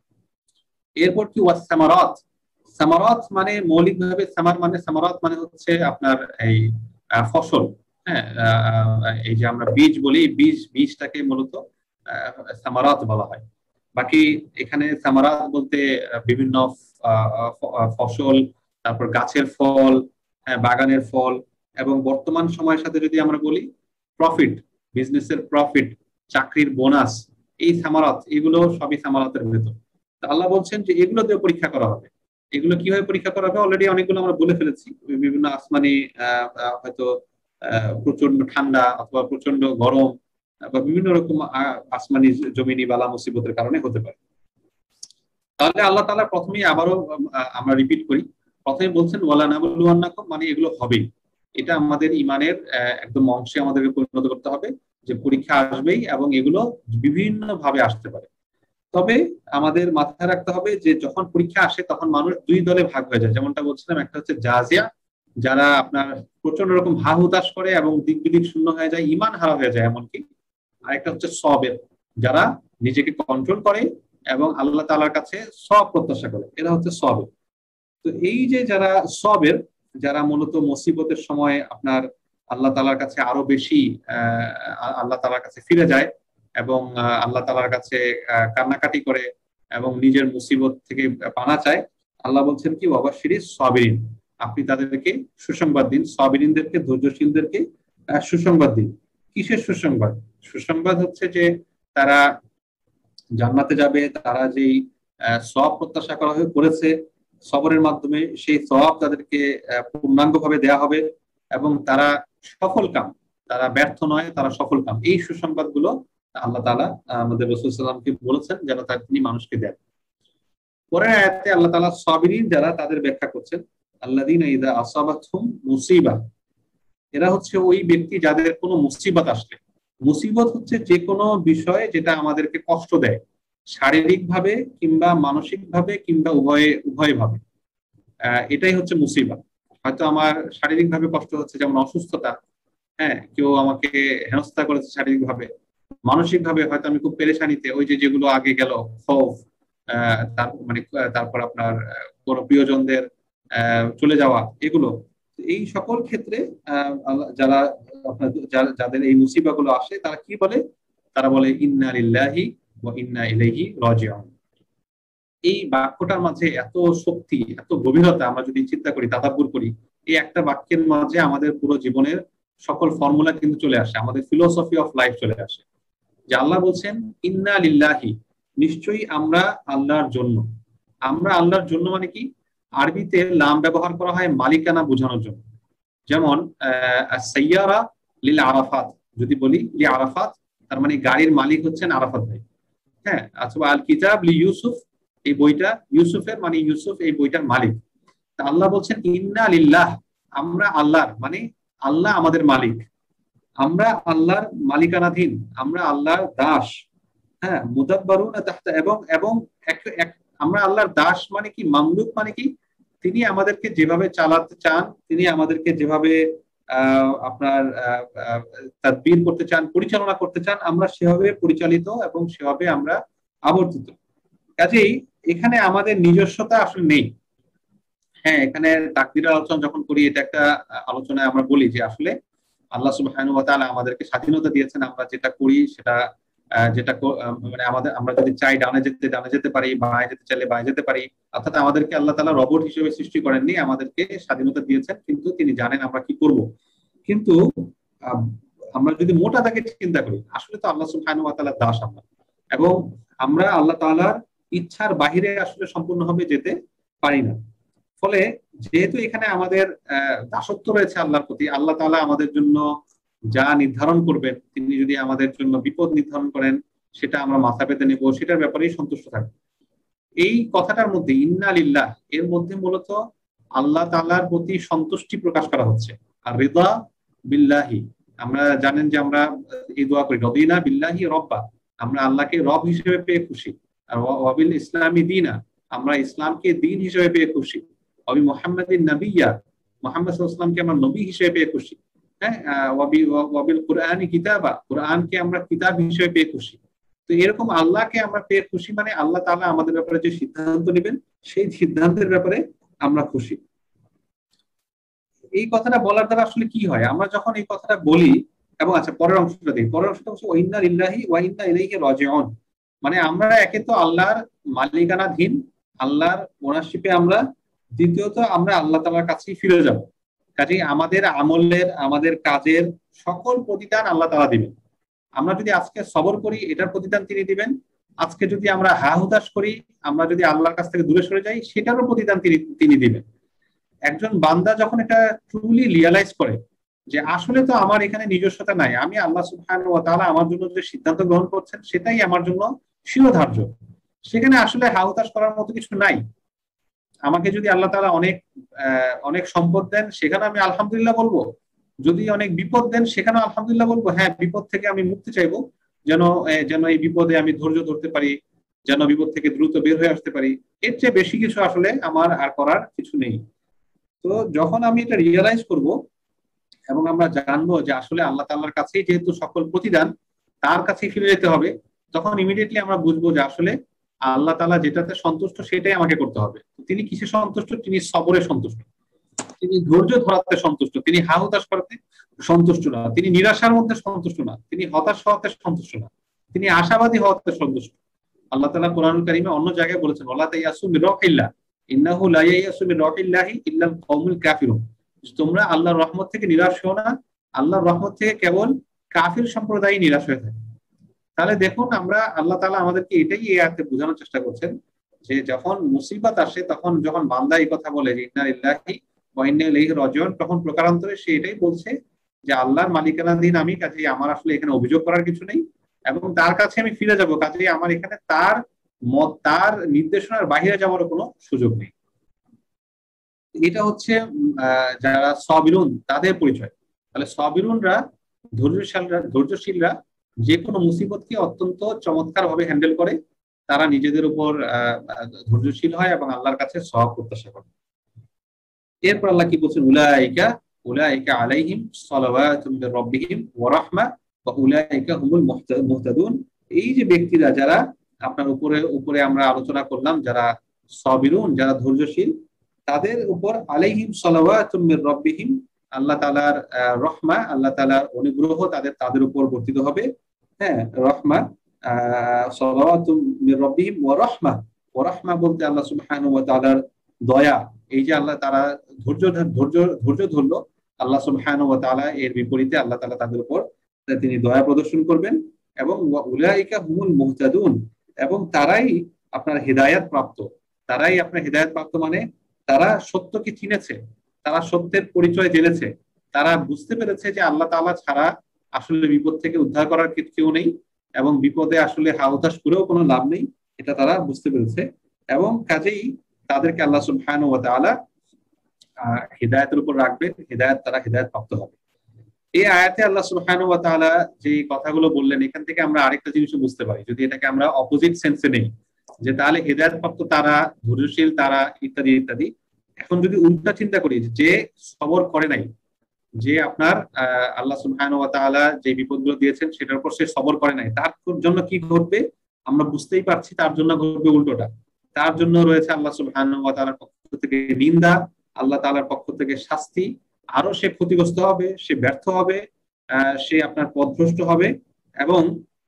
এরপর কি ওয়াস সামারাত, সামারাত মানে মৌলিকভাবে সামারাত মানে হচ্ছে আপনার এই ফসল। হ্যাঁ, এই যে আমরা বীজ বলি, বীজটাকে মূলত সামারাত বলা হয়। বাকি এখানে সামারাত বলতে বিভিন্ন ফসল, তারপর গাছের ফল, বাগানের ফল, এবং বর্তমান সময়ের সাথে যদি আমরা বলি প্রফিট, বিজনেসের প্রফিট, চাকরির বোনাস, এই সামারাত, এগুলো সবই সামারাতের ভেতর। আল্লাহ বলছেন যে এগুলো দিয়ে পরীক্ষা করা হবে। এগুলো কিভাবে পরীক্ষা করা হবে অলরেডি অনেকগুলো আমরা বলে ফেলেছি। বিভিন্ন আসমানি হয়তো প্রচন্ড ঠান্ডা অথবা প্রচন্ড গরম, বা বিভিন্ন রকম আসমানি জমিনি বালা মুসিবতের কারণে হতে পারে। তাহলে আল্লাহ তাআলা প্রথমেই আবারও আমরা রিপিট করি, প্রথমে বলছেন ওয়ালা নাবলুয়ান্নাকুম, মানে এগুলো হবেই। এটা আমাদের ইমানের একদম অংশে আমাদেরকে পরিণত করতে হবে, যে পরীক্ষা আসবেই, এবং এগুলো বিভিন্ন ভাবে আসতে পারে। তবে আমাদের মাথায় রাখতে হবে যে যখন পরীক্ষা আসে তখন মানুষ দুই দলে ভাগ হয়ে যায়। যেমনটা বলছিলাম, একটা হচ্ছে জাজিয়া, যারা আপনার প্রচন্ড রকম হা হুতাশ করে এবং দিক বিদিক শূন্য হয়ে যায়, ইমান হারা হয়ে যায় এমনকি। আরেকটা হচ্ছে সবের, যারা নিজেকে কন্ট্রোল করে এবং আল্লাহ তাআলার কাছে সব প্রত্যাশা করে, এরা হচ্ছে সবের। তো এই যে যারা সবের, যারা মূলত মুসিবতের সময় আপনার আল্লাহ তাআলার কাছে আরো বেশি আল্লাহ তাআলার কাছে ফিরে যায়, এবং আল্লাহ তাআলার কাছে কান্নাকাটি করে এবং নিজের মুসিবত থেকে পানা চায়, আল্লাহ বলছেন কি ওয়াবাশশিরিস সাবিরিন, আপনি তাদেরকে সুসংবাদ দিন, সাবিরিনদেরকে, ধৈর্যশীলদেরকে সুসংবাদ দিন। কিসের সুসংবাদ? সুসংবাদ হচ্ছে যে তারা জান্নাতে যাবে, তারা যেই সওয়াব প্রত্যাশা করা হয়ে করেছে সবরের মাধ্যমে, সেই সওয়াব তাদেরকে পূর্ণাঙ্গভাবে দেয়া হবে, এবং তারা সফল কাম, তারা ব্যর্থ নয়, তারা সফল কাম। এই সুসংবাদগুলো আল্লাহ তাআলা আমাদের রাসূল সাল্লাল্লাহু আলাইহি ওয়াসাল্লামকে বলেছেন যেন তিনি মানুষকে দেন। পরের আয়াতে আল্লাহ তাআলা সাবিরিন যারা, তাদের ব্যাখ্যা করছেন, আল্লাযীনা ইযা আসাবাতহুম মুসিবা, এরা হচ্ছে ওই ব্যক্তি যাদের কোনো মুসিবত আসলে, মুসিবত হচ্ছে যে কোনো বিষয় যেটা আমাদেরকে কষ্ট দেয়, শারীরিক ভাবে কিংবা মানসিক ভাবে কিংবা উভয় ভাবে, এটাই হচ্ছে মুসিবা। হয়তো আমার শারীরিক ভাবে কষ্ট হচ্ছে, যেমন অসুস্থতা, হ্যাঁ, কেউ আমাকে হেনস্থা করেছে শারীরিক ভাবে, মানসিক ভাবে হয়তো আমি খুব পেরেশানিতে, ওই যে যেগুলো আগে গেল, খৌফ, তারপর আপনার কোন প্রিয়জনদের চলে যাওয়া, এগুলো। এই সকল ক্ষেত্রে যারা যাদের এই মুসিবাগুলো আসে তারা কি বলে, তারা বলে ইন্না লিল্লাহি ওয়া ইন্না ইলাইহি রাজিউন। এই বাক্যটার মাঝে এত শক্তি, এত গভীরতা, আমরা যদি চিন্তা করি, তাদাব্বুর করি, এই একটা বাক্যের মাঝে আমাদের পুরো জীবনের সকল ফর্মুলা কিন্তু চলে আসে, আমাদের ফিলোসফি অফ লাইফ চলে আসে। যে আল্লাহ বলছেন ইন্না লিল্লাহি, নিশ্চয়ই আমরা আল্লাহর জন্য। আমরা আল্লাহর জন্য মানে কি, আরবিতে লাম ব্যবহার করা হয় মালিকানা বোঝানোর জন্য। যেমন সাইয়ারা লিল আরাফাত, যদি বলি লি আরাফাত, তার মানে গাড়ির মালিক হচ্ছেন আরাফাত ভাই। হ্যাঁ, অথবা আল কিতাব লি ইউসুফ, এই বইটা ইউসুফের, মানে ইউসুফ এই বইটার মালিক। তা আল্লাহ বলছেন ইন্না লিল্লাহ, আমরা আল্লাহর, মানে আল্লাহ আমাদের মালিক, আমরা আল্লাহর মালিকানাধীন, আমরা আল্লাহর দাস। হ্যাঁ, মুদাব্বারুনা তাহতা, এবং এবং আমরা আল্লাহর দাস মানে কি, মামলুক মানে কি, তিনি আমাদেরকে যেভাবে চালাতে চান, তিনি আমাদেরকে যেভাবে আপনার তাদবীর করতে চান, পরিচালনা করতে চান, আমরা সেভাবে পরিচালিত এবং সেভাবে আমরা আবর্তিত। কাজেই এখানে আমাদের নিজস্বতা আসলে নেই। হ্যাঁ, এখানে তাকদীরের আলোচনা যখন করি, এটা একটা আলোচনায় আমরা বলি যে আসলে আল্লাহ সুবহানাহু ওয়া তাআলা আমাদেরকে স্বাধীনতা দিয়েছেন, আমরা যেটা করি সেটা মানে আমরা যদি চাই ডানে যেতে পারি, বাঁয়ে যেতে চাইলে বাঁয়ে যেতে পারি। অর্থাৎ আমাদেরকে আল্লাহ তাআলা রবট হিসেবে সৃষ্টি করেননি, আমাদেরকে স্বাধীনতা দিয়েছেন, কিন্তু তিনি জানেন আমরা কি করব। কিন্তু আমরা যদি মোটা দাগে চিন্তা করি, আসলে তো আল্লাহ সুবহানাহু ওয়া তাআলার দাস আমরা, এবং আমরা আল্লাহ তাআলার ইচ্ছার বাহিরে আসলে সম্পূর্ণভাবে যেতে পারি না। ফলে যেহেতু এখানে আমাদের দাসত্ব রয়েছে আল্লাহর প্রতি, আল্লাহ তাআলা আমাদের জন্য যা নির্ধারণ করবেন, তিনি যদি আমাদের জন্য বিপদ নির্ধারণ করেন, সেটা আমরা মাথা পেতে নেব, সেটার ব্যাপারেই সন্তুষ্ট থাকবো। এই কথাটার মধ্যে ইন্না লিল্লাহ, এর মধ্যে মূলত আল্লাহ তাআলার প্রতি সন্তুষ্টি প্রকাশ করা হচ্ছে। আর রিদা বিল্লাহি, আমরা জানেন যে আমরা এই দোয়া করি, রদিনা বিল্লাহি রব্বা, আমরা আল্লাহকে রব হিসেবে পেয়ে খুশি। আর ওয়াবিল ইসলামি দীনা, আমরা ইসলামকে দিন হিসেবে পেয়ে খুশি। ওয়াবি মুহাম্মাদিন নাবিয়্যা, মুহাম্মদ সাল্লাল্লাহু আলাইহি ওয়াসাল্লামকে আমরা নবী হিসেবে পেয়ে খুশি। হ্যাঁ, ওয়াবিল কুরআনি কিতাবা, কুরআনকে আমরা কিতাব হিসেবে পেয়ে খুশি। তো এরকম আল্লাহকে আমরা পেয়ে খুশি, মানে আল্লাহ তাআলা আমাদের ব্যাপারে যে সিদ্ধান্ত নেবেন, সেই সিদ্ধান্তের ব্যাপারে আমরা খুশি। এই কথাটা বলার দ্বারা আসলে কি হয়, আমরা যখন এই কথাটা বলি, এবং আচ্ছা পরের অংশটা দিই, পরের অংশটা হচ্ছে ওয়া ইন্না লিল্লাহি ওয়া ইন্না ইলাইহি রাজিউন, মানে আমরা একে তো আল্লাহর মালিকানাধীন, আল্লাহর ওনারশিপে আমরা, দ্বিতীয়ত আমরা আল্লাহ তাআলার কাছেই ফিরে যাব। কাজেই আমাদের আমলের, আমাদের কাজের সকল প্রতিদান আল্লাহ তাআলা দিবেন। আমরা যদি আজকে সবর করি, এটার প্রতিদান তিনি দিবেন। আজকে যদি আমরা হা হুতাশ করি, আমরা যদি আল্লাহর কাছ থেকে দূরে সরে যাই, সেটারও প্রতিদান তিনি দিবেন। একজন বান্দা যখন এটা ট্রুলি রিয়ালাইজ করে যে আসলে তো আমার এখানে নিজস্বতা নাই, আমি আল্লাহ সুবহানাহু ওয়া তাআলা আমার জন্য যে সিদ্ধান্ত গ্রহণ করছেন সেটাই আমার জন্য শিরোধার্য, সেখানে আসলে হা হুতাশ করার মতো কিছু নাই। আমাকে যদি আল্লাহ তাআলা অনেক সম্পদ দেন, সেখানে আমি আলহামদুলিল্লাহ বলবো। যদি অনেক বিপদ দেন, সেখানে আলহামদুলিল্লাহ বলবো। হ্যাঁ, বিপদ থেকে আমি মুক্তি চাইবো, যেন এই বিপদে আমি ধৈর্য ধরতে পারি, যেন বিপদ থেকে দ্রুত বের হয়ে আসতে পারি। এর চেয়ে বেশি কিছু আসলে আমার আর করার কিছু নেই। তো যখন আমি এটা রিয়েলাইজ করব এবং আমরা জানবো যে আসলে আল্লাহ তাআলার কাছেই যেহেতু সকল প্রতিদান, তার কাছেই ফিরে যেতে হবে, তখন ইমিডিয়েটলি আমরা বুঝবো যে আসলে আল্লাহ তাআলা যেটাতে সন্তুষ্ট সেটাই আমাকে করতে হবে। তিনি কিসে সন্তুষ্ট? তিনি সবরে সন্তুষ্ট, তিনি ধৈর্য ধরাতে সন্তুষ্ট, তিনি হা হুতাশ করাতে সন্তুষ্ট না, তিনি নিরাশার মধ্যে সন্তুষ্ট না, তিনি হতাশ হওয়াতে সন্তুষ্ট না, তিনি আশাবাদী হওয়াতে সন্তুষ্ট। আল্লাহ তাআলা কোরআনুল কারীমে অন্য জায়গায় বলেছেন, ওয়ালা তাইয়াসু মির রাহিল্লাহ ইন্নাহু লা ইয়াইয়াসু মির রাহিল্লাহি ইল্লাল কওমুল কাফিরুন, তোমরা আল্লাহর রহমত থেকে নিরাশ হও না, আল্লাহর রহমত থেকে কেবল কাফির সম্প্রদায় নিরাশ হয়ে থাকে। তাহলে দেখুন, আমরা আল্লাহ তাআলা আমাদেরকে এটাই এই আয়াতে বোঝানোর চেষ্টা করছেন যে যখন মুসিবত আসে, তখন যখন বান্দা এই কথা বলে যে ইন্না লিল্লাহি ওয়া ইন্না ইলাইহি রাজিউন, তখন প্রকারান্তরে সে এটাই বলছে যে আল্লাহর মালিকানাধীন আমি, কাজেই আমার আসলে এখানে অভিযোগ করার কিছু নেই, এবং তার কাছে আমি ফিরে যাব, কাজেই আমার এখানে তার নির্দেশনার বাইরে যাওয়ার কোনো সুযোগ নেই। এটা হচ্ছে যারা সাবিরুন তাদের পরিচয়। তাহলে সাবিরুনরা, ধৈর্যশীলরা যে কোনো মুসিবতকে অত্যন্ত চমৎকার ভাবে হ্যান্ডেল করে, তারা নিজেদের উপর ধৈর্যশীল হয় এবং আল্লাহর কাছে সওয়াব প্রত্যাশা করে। এরপর আল্লাহ কি বলছেন, উলাইকা আলাইহিম সালাওয়াতুম মির রাব্বিহিম ওয়া রাহমা ওয়া উলাইকা হুমুল মুহতাদুন। এই যে ব্যক্তিরা যারা আপনার উপরে আমরা আলোচনা করলাম, যারা সাবিরুন, যারা ধৈর্যশীল, তাদের উপর আলাইহিম সালাওয়াতুম মির রাব্বিহিম, আল্লাহ তাআলার রহমা, আল্লাহ তাআলার অনুগ্রহ তাদের তাদের উপর বর্তিত হবে। হ্যাঁ, রহমা, সালাওয়াতুম মির রাব্বিহিম ওয়া রাহমা। ওয়া রাহমা বলতে আল্লাহ সুবহানাহু ওয়া তাআলার দয়া। এই যে আল্লাহ তারা ধৈর্য ধৈর্য ধৈর্য ধরলো, আল্লাহ সুবহানাহু ওয়া তাআলা এর বিপরীতে আল্লাহ তাআলা তাদের উপর তিনি দয়া প্রদর্শন করবেন। এবং ওয়া উলাইকা হুমুল মুহতাদুন, এবং তারাই আপনার হিদায়াত প্রাপ্ত। তারাই আপনার হিদায়াত প্রাপ্ত মানে তারা সত্যকে চিনেছে, তারা সত্যের পরিচয় জেনেছে, তারা বুঝতে পেরেছে যে আল্লাহ তাআলা ছাড়া আসলে বিপদ থেকে উদ্ধার করার কেউ নেই, এবং বিপদে আসলে হাহুতাশ করেও কোনো লাভ নেই, এটা তারা বুঝতে পেরেছে। এবং কাজেই তাদেরকে আল্লাহ সুবহানাহু ওয়া তাআলা হিদায়াতের উপর রাখবেন, তারা হিদায়াত প্রাপ্ত হবে। এই আয়াতে আল্লাহ সুবহানাহু ওয়া তাআলা যে কথাগুলো বললেন, এখান থেকে আমরা আরেকটা জিনিসও বুঝতে পারি, যদি এটাকে আমরা অপোজিট সেন্সে নেই, যে তাহলে হিদায়াত প্রাপ্ত তারা, ধৈর্যশীল তারা, ইত্যাদি ইত্যাদি। এখন যদি উল্টা চিন্তা করি, যে সবর করে নাই, যে আপনার আল্লাহ সুবহানাহু ওয়া তাআলা যে বিপদগুলো দিয়েছেন সেটার উপর সে সবর করে নাই, তার জন্য কি ঘটবে আমরা বুঝতেই পারছি। তার জন্য ঘটবে উল্টোটা, তার জন্য রয়েছে আল্লাহ সুবহানাহু ওয়া তাআলার পক্ষ থেকে নিন্দা, আল্লাহ তাআলার পক্ষ থেকে শাস্তি, আরো সে ক্ষতিগ্রস্ত হবে, সে ব্যর্থ হবে, সে আপনার পথভ্রষ্ট হবে, এবং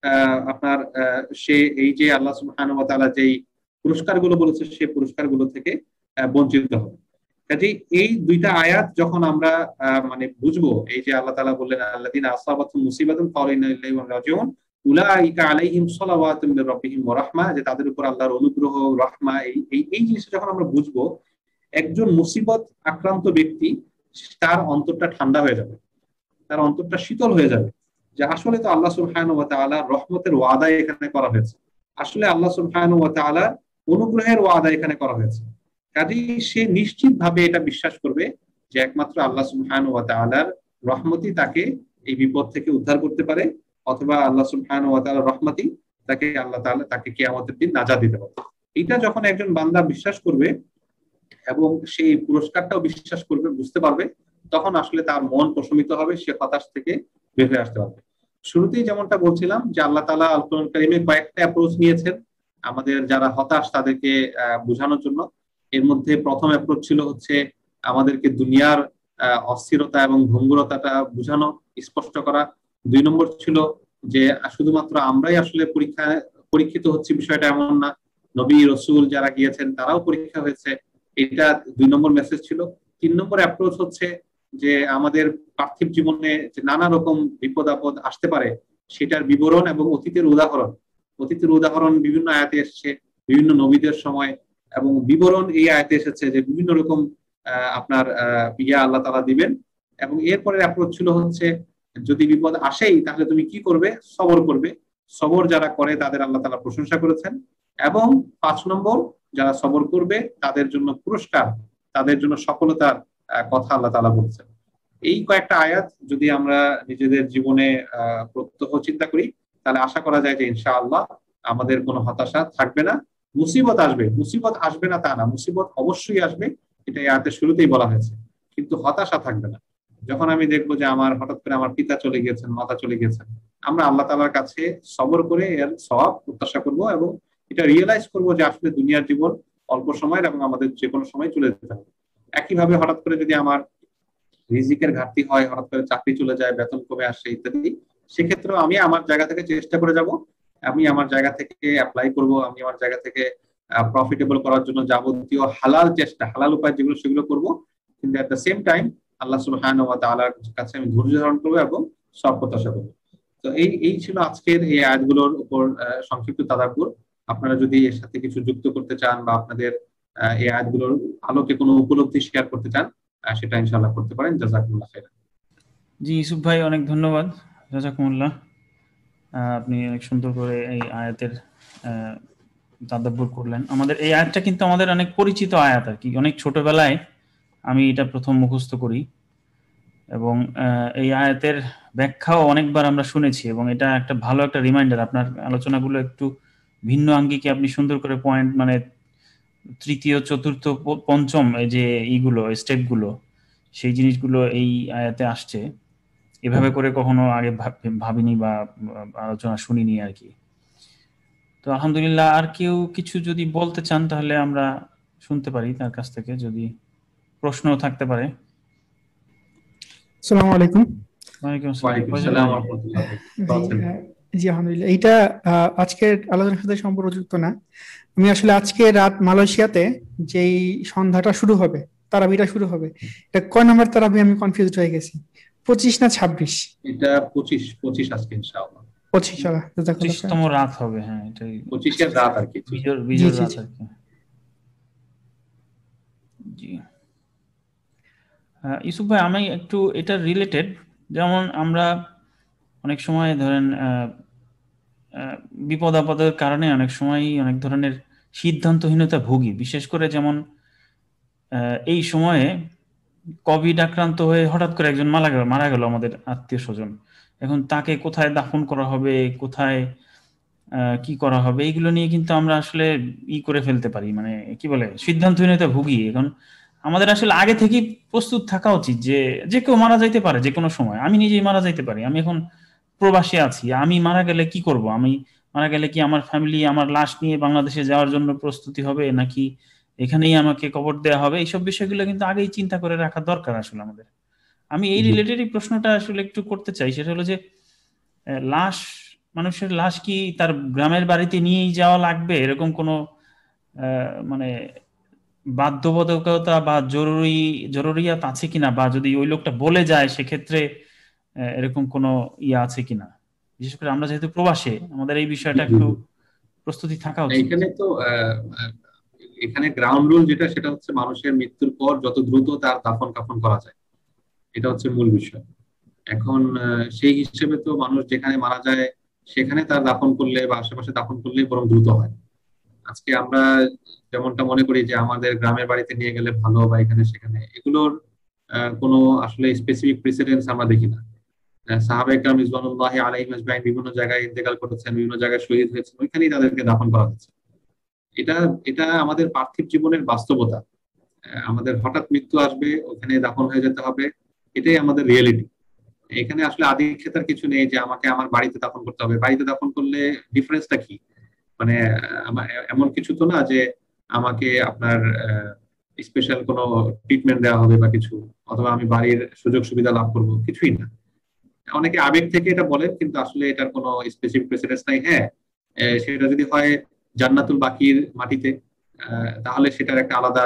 আপনার সে এই যে আল্লাহ সুবহানাহু ওয়া তাআলা যেই পুরস্কারগুলো বলেছে সেই পুরস্কারগুলো থেকে বঞ্চিত হবে। কাজে এই দুইটা আয়াত যখন আমরা মানে বুঝবো, এই যে আল্লাহ তাআলা বললেন আল্লাযীনা আসাবাতুহুম মুসিবাতুন ক্বালু ইন্না লিল্লাহি ওয়া ইন্না ইলাইহি রাজিউন উলাইকা আলাইহিম সালাওয়াতুম মির রাব্বিহিম ওয়া রাহমা, যে তাদের উপর আল্লাহর অনুগ্রহ, রাহমা, এই জিনিসটা যখন আমরা বুঝবো, একজন মুসিবত আক্রান্ত ব্যক্তি তার অন্তরটা ঠান্ডা হয়ে যাবে, তার অন্তরটা শীতল হয়ে যাবে, যে আসলে তো আল্লাহ সুবহানাহু ওয়া তাআলা রহমতের ওয়াদা এখানে করা হয়েছে, আসলে আল্লাহ সুবহানাহু ওয়া তাআলা অনুগ্রহের ওয়াদা এখানে করা হয়েছে। কাজেই সে নিশ্চিত ভাবে এটা বিশ্বাস করবে যে একমাত্র আল্লাহ সুবহানাহু ওয়া তাআলার রহমতই তাকে এই বিপদ থেকে উদ্ধার করতে পারে, অথবা আল্লাহ সুবহানাহু ওয়া তাআলার রহমতই তাকে আল্লাহ তাআলা তাকে কিয়ামতের দিন নাজাত দিতে পারে। এটা যখন একজন বান্দা বিশ্বাস করবে এবং সেই পুরস্কারটাও বিশ্বাস করবে, বুঝতে পারবে, তখন আসলে তার মন প্রশমিত হবে, সে হতাশ থেকে বের হয়ে আসতে পারবে। শুরুতেই যেমনটা বলছিলাম যে আল্লাহ তাআলা আল কোরআন কারীমে কয়েকটা অ্যাপ্রোচ নিয়েছেন আমাদের যারা হতাশ তাদেরকে বোঝানোর জন্য। এর মধ্যে প্রথম অ্যাপ্রোচ ছিল হচ্ছে আমাদেরকে দুনিয়ার অস্থিরতা এবং ভঙ্গুরতাটা বোঝানো, স্পষ্ট করা। 2 নম্বর ছিল যে শুধুমাত্র আমরাই আসলে পরীক্ষিত হচ্ছে, বিষয়টা এমন না, নবী রসুল যারা গিয়েছেন তারাও পরীক্ষা হয়েছে, এটা 2 নম্বর মেসেজ ছিল। 3 নম্বর অ্যাপ্রোচ হচ্ছে যে আমাদের পার্থিব জীবনে যে নানা রকম বিপদ আপদ আসতে পারে সেটার বিবরণ এবং অতীতের উদাহরণ বিভিন্ন আয়াতে এসেছে, বিভিন্ন নবীদের সময়, এবং বিবরণ এই আয়াতে এসেছে যে বিভিন্ন রকম আপনার আল্লাহ তাআলা দিবেন। এবং এরপরে অ্যাপ্রোচ ছিল হচ্ছে যদি বিপদ আসেই তাহলে তুমি কি করবে, সবর করবে। সবর যারা করে তাদের আল্লাহ তাআলা প্রশংসা করেছেন। এবং 5 নম্বর, যারা সবর করবে তাদের জন্য পুরস্কার, তাদের জন্য সফলতার কথা আল্লাহ তাআলা বলছেন। এই কয়েকটা আয়াত যদি আমরা নিজেদের জীবনে প্রত্যহ চিন্তা করি, তাহলে আশা করা যায় যে ইনশাআল্লাহ আমাদের কোনো হতাশা থাকবে না। মুসিবত আসবে না তা না, মুসিবত অবশ্যই আসবে, এটা এই আয়াতের শুরুতেই বলা হয়েছে, কিন্তু হতাশা থাকবে না। যখন আমি দেখবো যে আমার হঠাৎ করে আমার পিতা চলে গিয়েছেন, মাতা চলে গিয়েছেন, আমরা আল্লাহ তাআলার কাছে সবর করে এর সওয়াব প্রত্যাশা করব, এবং এটা রিয়েলাইজ করব যে আসলে দুনিয়ার জীবন অল্প সময়ের এবং আমাদের যে কোনো সময় চলে যেতে হবে। একইভাবে হঠাৎ করে যদি আমার রিজিকের ঘাটতি হয়, হঠাৎ করে চাকরি চলে যায়, বেতন কমে আসে ইত্যাদি, সেক্ষেত্রেও আমি আমার জায়গা থেকে চেষ্টা করে যাব, আমি আমার জায়গা থেকে অ্যাপ্লাই করব, আমি আমার জায়গা থেকে প্রফিটেবল করার জন্য যাবতীয় হালাল চেষ্টা, হালাল উপায় যেগুলো সেগুলো করব। কিন্তু এট দ্য সেম টাইম আল্লাহ সুবহানাহু ওয়া তাআলার কাছে আমি ধৈর্য ধারণ করবো এবং সব প্রত্যাশা করবো। তো এই ছিল আজকের এই আয়াতগুলোর উপর সংক্ষিপ্ত তাদাব্বুর। আপনারা যদি এর সাথে কিছু যুক্ত করতে চান বা আপনাদের এই আয়াতগুলোর আলোকে কোনো উপলব্ধি শেয়ার করতে চান, সেটা ইনশাআল্লাহ করতে পারেন। জাযাকুমুল্লাহ খাইরান। জি ইউসুফ ভাই, অনেক ধন্যবাদ। জাযাকুমুল্লাহ। আপনি অনেক সুন্দর করে এই আয়াতের তাদাব্বুর করলেন। আমাদের এই আয়াতটা কিন্তু আমাদের অনেক পরিচিত আয়াত আর কি, অনেক ছোটবেলায় আমি এটা প্রথম মুখস্থ করি, এবং এই আয়াতের ব্যাখ্যাও অনেকবার আমরা শুনেছি, এবং এটা একটা ভালো একটা রিমাইন্ডার। আপনার আলোচনাগুলো একটু ভিন্ন আঙ্গিকে আপনি সুন্দর করে পয়েন্ট, মানে তৃতীয়, চতুর্থ, পঞ্চম এই যে এইগুলো স্টেপগুলো, সেই জিনিসগুলো এই আয়াতে আসছে। এভাবে করে কখনো আগে ভাবিনি বা আলোচনা শুনিনি আর কি। তো আলহামদুলিল্লাহ, আর কেউ কিছু যদি বলতে চান তাহলে আমরা শুনতে পারি তার কাছ থেকে, যদি প্রশ্নও থাকতে পারে। আসসালামু আলাইকুম। ওয়ালাইকুম আসসালাম। ওয়ালাইকুম আসসালাম ওয়া রাহমাতুল্লাহ। জি আলহামদুলিল্লাহ। এইটা আজকের আলোচনার সাথে সম্পর্কযুক্ত না। আমি আসলে আজকে রাত মালয়েশিয়াতে যেই সন্ধ্যাটা শুরু হবে, তারাবিটা শুরু হবে, এটা কয় নম্বর তারাবি আমি কনফিউজড হয়ে গেছি, 25 না 26? এটা 25 আজকে ইনশাআল্লাহ 25 25তম রাত হবে। হ্যাঁ, এটাই 25 এর রাত আর কি, বিজোড় রাত আর কি। জি ইউসুফ ভাই, আমি একটু এটা রিলেটেড, যেমন আমরা অনেক সময় ধরেন বিপদ আপদের কারণে অনেক সময় অনেক ধরনের সিদ্ধান্তহীনতা ভুগি, বিশেষ করে যেমন এই সময়ে কোভিড আক্রান্ত হয়ে হঠাৎ করে একজন মারা গেল আমাদের আত্মীয় স্বজন। এখন তাকে কোথায় দাফন করা হবে, কোথায় কি করা হবে, এইগুলো নিয়ে কিন্তু আমরা আসলে করে ফেলতে পারি, মানে কি বলে, সিদ্ধান্তহীনতা ভুগি। এখন আমাদের আসলে আগে থেকেই প্রস্তুত থাকা উচিত যে যে কেউ মারা যাইতে পারে যে কোনো সময়। আমি নিজেই মারা যাইতে পারি, আমি এখন প্রবাসী আছি, আমি মারা গেলে কি করব? আমি মারা গেলে কি আমার ফ্যামিলি আমার লাশ নিয়ে বাংলাদেশে যাওয়ার জন্য প্রস্তুতি হবে, নাকি এখানেই আমাকে কবর দেওয়া হবে? এইসব বিষয়গুলো কিন্তু আগেই চিন্তা করে রাখা দরকার আসলে আমাদের। আমি এই রিলেটেড প্রশ্নটা আসলে একটু করতে চাই, সেটা হলো যে লাশ, মানুষের লাশ কি তার গ্রামের বাড়িতে নিয়েই যাওয়া লাগবে, এরকম কোনো মানে বাধ্যবাধকতা বা জরুরিয়াত আছে কিনা, বা যদি ওই লোকটা বলে যায় সেক্ষেত্রে এরকম কোনো আছে কিনা? বিশেষ করে আমরা যেহেতু প্রবাসে, আমাদের এই বিষয়টা একটু প্রস্তুতি থাকা উচিত। এখানে গ্রাউন্ড রুল যেটা, সেটা হচ্ছে মানুষের মৃত্যুর পর যত দ্রুত তার দাফন কাফন করা যায়, এটা হচ্ছে মূল বিষয়। এখন সেই হিসেবে তো মানুষ যেখানে মারা যায় সেখানে তার দাফন করলে বা আশেপাশে দাফন করলে বরং দ্রুত হয়। আজকে আমরা যেমনটা মনে করি যে আমাদের গ্রামের বাড়িতে নিয়ে গেলে ভালো বা এখানে সেখানে, এগুলোর কোনো আসলে স্পেসিফিক প্রেসিডেন্স আমরা দেখি না। সাহাবায়ে কেরাম রিজওয়ানুল্লাহি আলাইহিম আজমাইন বিভিন্ন জায়গায় ইন্তেকাল করেছেন, বিভিন্ন জায়গায় শহীদ হয়েছেন, ওইখানেই তাদেরকে দাফন করা হয়েছে। এটা এটা আমাদের পার্থিব জীবনের বাস্তবতা। আমাদের হঠাৎ মৃত্যু আসবে, ওখানে দাফন হয়ে যেতে হবে, এটাই আমাদের রিয়েলিটি। এখানে আসলে আদিক্ষেতার কিছু নেই যে আমাকে আমার বাড়িতে দাফন করতে হবে। বাড়িতে দাফন করলে ডিফারেন্সটা কি? মানে এমন কিছু তো না যে আমাকে আপনার স্পেশাল কোনো ট্রিটমেন্ট দেওয়া হবে বা কিছু, অথবা আমি বাড়ির সুযোগ সুবিধা লাভ করব, কিছুই না। অনেকে আবেগ থেকে এটা বলেন, কিন্তু আসলে এটার কোনো স্পেসিফিক প্রেসিডেন্স নাই। হ্যাঁ, সেটা যদি হয় জান্নাতুল বাকির মাটিতে, তাহলে সেটার একটা আলাদা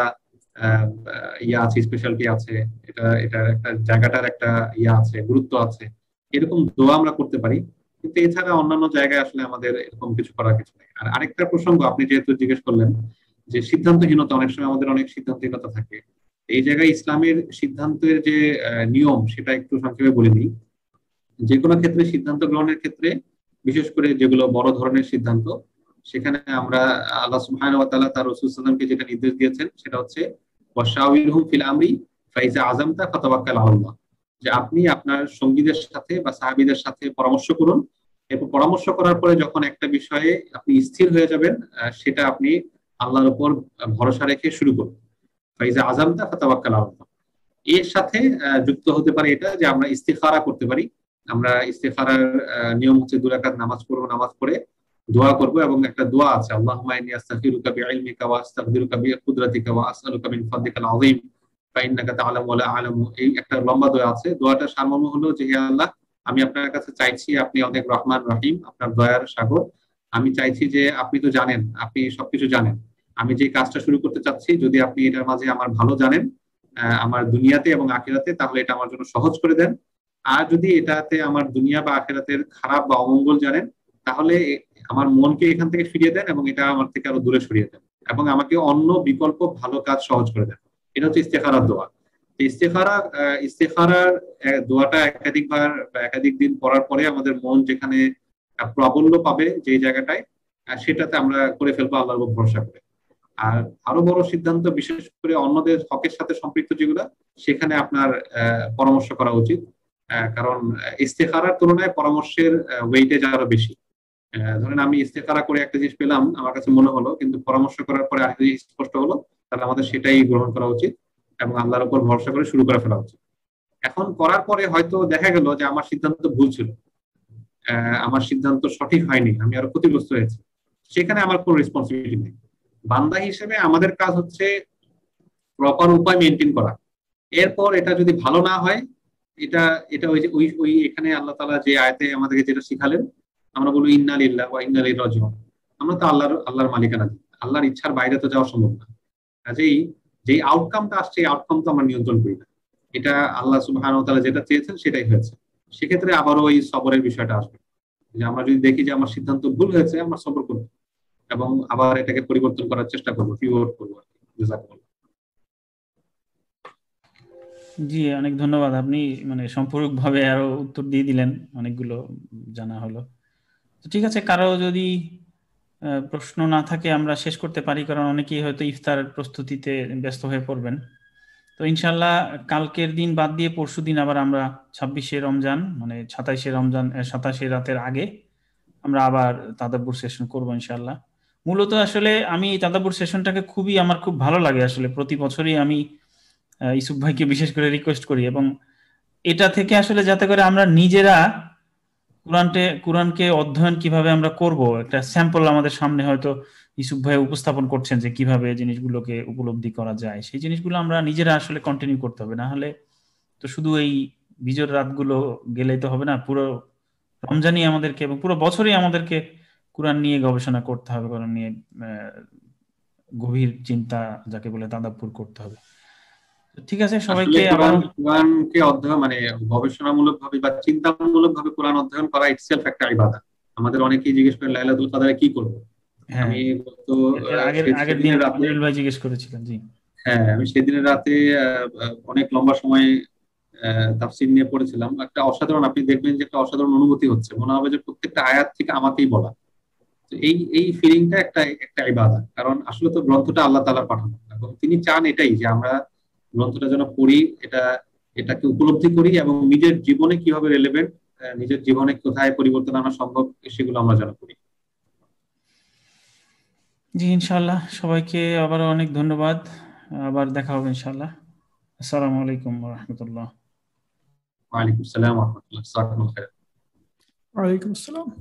আছে, স্পেশালিটি আছে, এটার একটা জায়গাটার একটা আছে, গুরুত্ব আছে। এরকম দোয়া আমরা করতে পারি, কিন্তু এছাড়া অন্যান্য জায়গায় আসলে আমাদের এরকম কিছু করার কিছু নেই। আর আরেকটা প্রসঙ্গ আপনি যেহেতু জিজ্ঞেস করলেন যে সিদ্ধান্তহীনতা, অনেক সময় আমাদের অনেক সিদ্ধান্তহীনতা থাকে। এই জায়গায় ইসলামের সিদ্ধান্তের যে নিয়ম, সেটা একটু সংক্ষেপে বলে দিই। যে কোনো ক্ষেত্রে সিদ্ধান্ত গ্রহণের ক্ষেত্রে, বিশেষ করে যেগুলো বড় ধরনের সিদ্ধান্ত, সেখানে আমরা আল্লাহ সুবহানাহু ওয়া তাআলা তার রাসূল সাল্লাল্লাহু আলাইহি ওয়াসাল্লামকে যেটা নির্দেশ দিয়েছেন সেটা হচ্ছে ওয়াশাওয়িরহুম ফিল আমরি ফাইজা আযামতা ফাতাওয়াক্কাল আলাল্লাহ, যে আপনি আপনার সঙ্গীদের সাথে বা সাহাবীদের সাথে পরামর্শ করুন, এরপর পরামর্শ করার পরে যখন একটা বিষয়ে আপনি স্থির হয়ে যাবেন, সেটা আপনি আল্লাহর উপর ভরসা রেখে শুরু করুন। ফাইজা আযামতা ফাতাওয়াক্কাল আলাল্লাহ। এর সাথে যুক্ত হতে পারে এটা যে আমরা ইস্তিখারা করতে পারি। আমরা ইস্তিখারার নিয়ম হচ্ছে 2 রাকাত নামাজ পড়ব, নামাজ পড়ে দোয়া করব, এবং একটা দোয়া আছে, আল্লাহুম্মা ইন্নী আস্তাগফিরুকা বিইলমিকা ওয়া আস্তাগফিরুকা বিকুদরাতিকা ওয়া আসআলুকা মিন ফাদলিকাল আযীম ফাইন্নাকা তা'লামু ওয়া লা আ'লামু। এই একটা লম্বা দোয়া আছে। দোয়াটা সারমর্ম হলো যে, হে আল্লাহ, আমি আপনার কাছে চাইছি, আপনি অনেক রহমান রহিম, আপনার দয়ার সাগর। আমি চাইছি যে আপনি তো জানেন, আপনি সবকিছু জানেন। আমি যে কাজটা শুরু করতে চাচ্ছি, যদি আপনি এটার মাঝে আমার ভালো জানেন, আমার দুনিয়াতে এবং আখিরাতে, তাহলে এটা আমার জন্য সহজ করে দেন। আর যদি এটাতে আমার দুনিয়া বা আখিরাতের খারাপ বা অমঙ্গল জানেন, তাহলে আমার মনকে এখান থেকে ফিরিয়ে দেন এবং এটা আমার থেকে আরো দূরে সরিয়ে দেন, এবং আমাকে অন্য বিকল্প ভালো কাজ সহজ করে দেন। এটা হচ্ছে ইস্তেখারার দোয়া। ইস্তেখারার দোয়াটা একাধিকবার বা একাধিক দিন পড়ার পরে আমাদের মন যেখানে প্রাবল্য পাবে, যে জায়গাটায়, সেটাতে আমরা করে ফেলবো আল্লাহর উপর ভরসা করে। আর আরো বড় সিদ্ধান্ত, বিশেষ করে অন্যদের হকের সাথে সম্পৃক্ত যেগুলো, সেখানে আপনার পরামর্শ করা উচিত। কারণ ইস্তেখারার তুলনায় পরামর্শের ওয়েটেজ আরো বেশি। ধরেন আমি ইস্তেখারা করে একটা জিনিস পেলাম, আমার কাছে মনে হলো, কিন্তু পরামর্শ করার পরে আরেকটা জিনিস স্পষ্ট হলো, তাহলে আমাদের সেটাই গ্রহণ করা উচিত এবং আল্লাহর উপর ভরসা করে শুরু করে ফেলা উচিত। এখন করার পরে হয়তো দেখা গেল যে আমার সিদ্ধান্ত ভুল ছিল, আমার সিদ্ধান্ত সঠিক হয়নি, আমি আরো ক্ষতিগ্রস্ত হয়েছি, সেখানে আমার কোনো রেসপন্সিবিলিটি নেই। বান্দা হিসেবে আমাদের কাজ হচ্ছে প্রপার উপায় মেনটেন করা, এরপর এটা যদি ভালো না হয়, এটা এটা ওই যে ওই ওই এখানে আল্লাহ তাআলা যে আয়াতে আমাদেরকে যেটা শিখালেন, আমরা বলবো ইন্না লিল্লাহি ওয়া ইন্না ইলাইহি রাজিউন। আমরা তো আল্লাহর মালিকানা, আল্লাহর ইচ্ছার বাইরে তো যাওয়া সম্ভব না। কাজেই যে আউটকামটা আসছে এই আউটকাম তো আমরা নিয়ন্ত্রণ করি না, এটা আল্লাহ সুবহানাহু ওয়া তাআলা যেটা চেয়েছেন সেটাই হয়েছে। সেক্ষেত্রে আবারও ওই সবরের বিষয়টা আসবে, যে আমরা যদি দেখি যে আমার সিদ্ধান্ত ভুল হয়েছে, আমরা সবর করব এবং আবার এটাকে পরিবর্তন করার চেষ্টা করবো, পিভট করবো আর কি। জাযাকাল্লাহ। জি, অনেক ধন্যবাদ। আপনি মানে সম্পূরকভাবে আরো উত্তর দিয়ে দিলেন, অনেকগুলো জানা হলো। তো ঠিক আছে, কারো যদি প্রশ্ন না থাকে আমরা শেষ করতে পারি, কারণ অনেকেই হয়তো ইফতার প্রস্তুতিতে ব্যস্ত হয়ে পড়বেন। তো ইনশাল্লাহ কালকের দিন বাদ দিয়ে পরশু দিন আবার আমরা 26শে রমজান মানে 27শে রমজান 27শে রাতের আগে আমরা আবার তাদাব্বুর সেশন করবো ইনশাল্লাহ। মূলত আসলে আমি এই তাদাব্বুর সেশনটাকে আমার খুব ভালো লাগে। আসলে প্রতি বছরই আমি ইসুফ ভাইকে বিশেষ করে রিকোয়েস্ট করি, এবং এটা থেকে আসলে যাতে করে আমরা নিজেরা কোরআনকে অধ্যয়ন কিভাবে আমরা করব একটা স্যাম্পল আমাদের সামনে হয়তো ইসুফ ভাই উপস্থাপন করছেন যে কিভাবে জিনিসগুলোকে উপলব্ধি করা যায়, সেই জিনিসগুলো আমরা নিজেরা আসলে কন্টিনিউ করতে হবে। না হলে তো শুধু এই বিজয়ের রাতগুলো গেলেই তো হবে না, পুরো রমজানই আমাদেরকে এবং পুরো বছরই আমাদেরকে কোরআন নিয়ে গবেষণা করতে হবে, কোরআন নিয়ে গভীর চিন্তা যাকে বলে তাদাব্বুর করতে হবে। ঠিক আছে, আসলে সবাইকে কোরআন আবারও কোরআনকে অধ্যয়ন মানে গবেষণামূলক ভাবে বা চিন্তামূলক ভাবে কোরআন অধ্যয়ন করা ইটসেলফ একটা ইবাদত। আমাদের অনেকেই জিজ্ঞেস করেন লাইলাতুল কদরে কি করব। হ্যাঁ, আমি তো এর আগের দিন সেদিনের রাতে, আমিরুল ভাই জিজ্ঞেস করেছিলেন। জি হ্যাঁ আমি সেদিনের রাতে অনেক লম্বা সময় তাফসীর নিয়ে পড়েছিলাম। একটা অসাধারণ, আপনি দেখবেন যে একটা অসাধারণ অনুভূতি হচ্ছে, মনে হবে যে প্রত্যেকটা আয়াত থেকে আমাকেই বলা। তো এই ফিলিংটা একটা একটা ইবাদত, কারণ আসলে তো গ্রন্থটা আল্লাহ তাআলার পাঠানো এবং তিনি চান এটাই যে আমরা গ্রন্থটা যেন পড়ি, এটাকে উপলব্ধি করি এবং নিজের জীবনে কিভাবে রেলেভেন্ট, নিজের জীবনে কোথায় পরিবর্তন আনা সম্ভব সেগুলো আমরা যেন করি। জি ইনশাআল্লাহ, সবাইকে আবারও অনেক ধন্যবাদ। আবার দেখা হবে ইনশাআল্লাহ। আসসালামু আলাইকুম ওয়া রাহমাতুল্লাহ। ওয়া আলাইকুম আসসালাম ওয়া রাহমাতুল্লাহ। জাযাকুমুল্লাহ খাইর। ওয়ালাইকুম আসসালাম।